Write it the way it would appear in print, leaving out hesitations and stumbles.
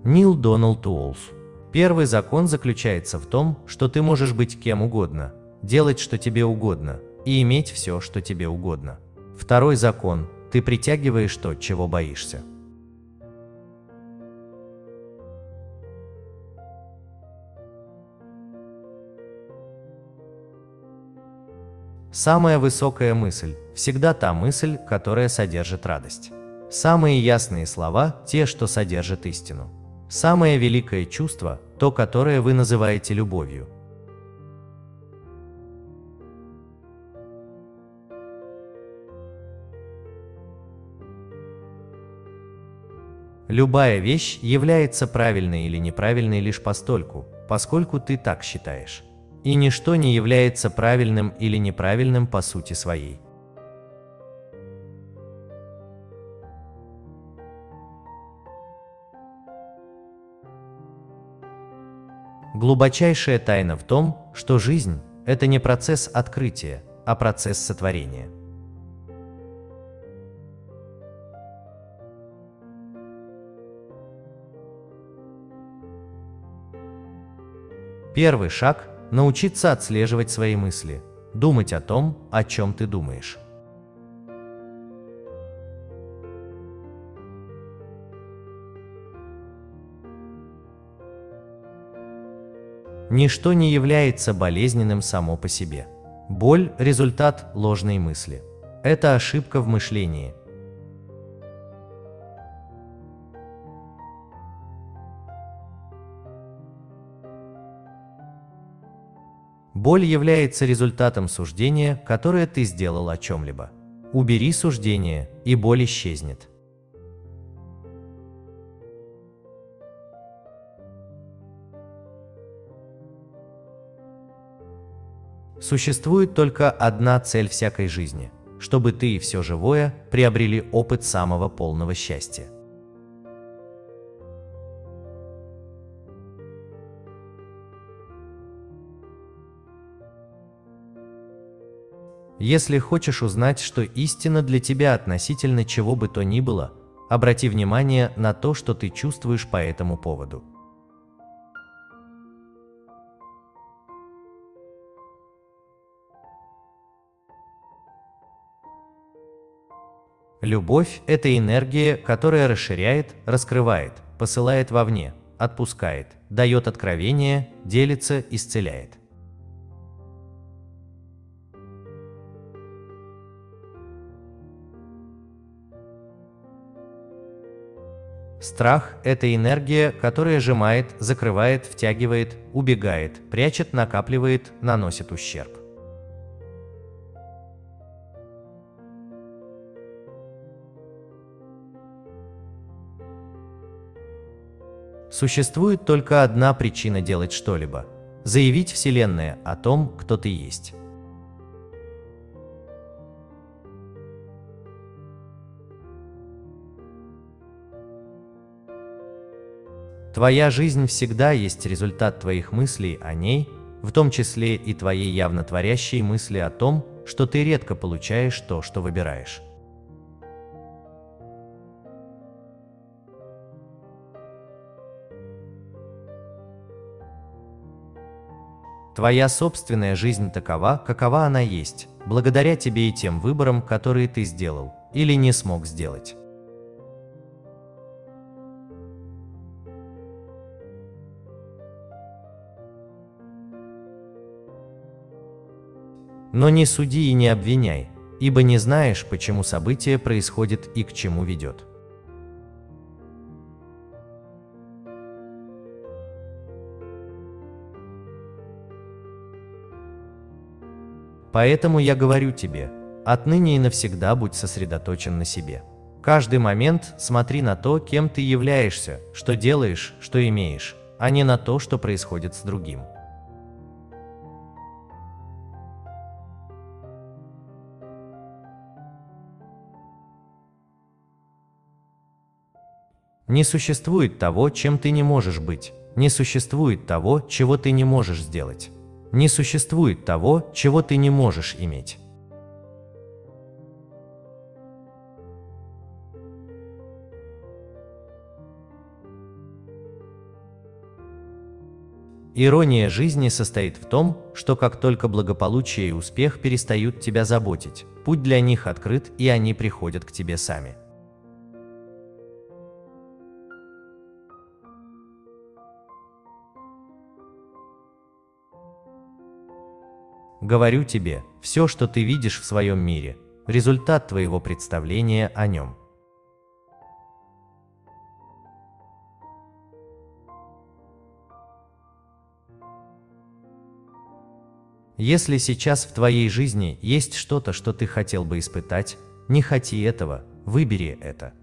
Нил Доналд Уолф. Первый закон заключается в том, что ты можешь быть кем угодно, делать, что тебе угодно, и иметь все, что тебе угодно. Второй закон – ты притягиваешь то, чего боишься. Самая высокая мысль – всегда та мысль, которая содержит радость. Самые ясные слова – те, что содержат истину. Самое великое чувство – то, которое вы называете любовью. Любая вещь является правильной или неправильной лишь постольку, поскольку ты так считаешь. И ничто не является правильным или неправильным по сути своей. Глубочайшая тайна в том, что жизнь – это не процесс открытия, а процесс сотворения. Первый шаг – научиться отслеживать свои мысли, думать о том, о чем ты думаешь. Ничто не является болезненным само по себе. Боль – результат ложной мысли. Это ошибка в мышлении. Боль является результатом суждения, которое ты сделал о чем-либо. Убери суждение, и боль исчезнет. Существует только одна цель всякой жизни – чтобы ты и все живое приобрели опыт самого полного счастья. Если хочешь узнать, что истина для тебя относительно чего бы то ни было, обрати внимание на то, что ты чувствуешь по этому поводу. Любовь – это энергия, которая расширяет, раскрывает, посылает вовне, отпускает, дает откровение, делится, исцеляет. Страх – это энергия, которая сжимает, закрывает, втягивает, убегает, прячет, накапливает, наносит ущерб. Существует только одна причина делать что-либо – заявить Вселенной о том, кто ты есть. Твоя жизнь всегда есть результат твоих мыслей о ней, в том числе и твоей явно творящей мысли о том, что ты редко получаешь то, что выбираешь. Твоя собственная жизнь такова, какова она есть, благодаря тебе и тем выборам, которые ты сделал или не смог сделать. Но не суди и не обвиняй, ибо не знаешь, почему событие происходит и к чему ведет. Поэтому я говорю тебе, отныне и навсегда будь сосредоточен на себе. Каждый момент смотри на то, кем ты являешься, что делаешь, что имеешь, а не на то, что происходит с другим. Не существует того, чем ты не можешь быть. Не существует того, чего ты не можешь сделать. Не существует того, чего ты не можешь иметь. Ирония жизни состоит в том, что как только благополучие и успех перестают тебя заботить, путь для них открыт, и они приходят к тебе сами. Говорю тебе, все, что ты видишь в своем мире, результат твоего представления о нем. Если сейчас в твоей жизни есть что-то, что ты хотел бы испытать, не хоти этого, выбери это.